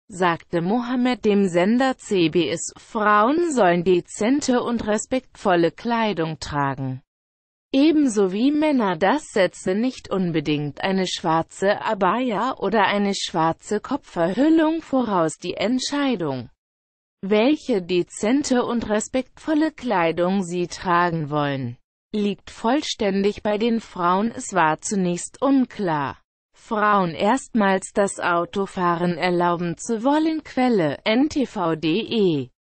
sagte Mohammed dem Sender CBS, Frauen sollen dezente und respektvolle Kleidung tragen. Ebenso wie Männer. Das setze nicht unbedingt eine schwarze Abaya oder eine schwarze Kopfverhüllung voraus. Die Entscheidung, welche dezente und respektvolle Kleidung sie tragen wollen, liegt vollständig bei den Frauen. Es war zunächst unklar, Frauen erstmals das Autofahren erlauben zu wollen. Quelle: ntv.de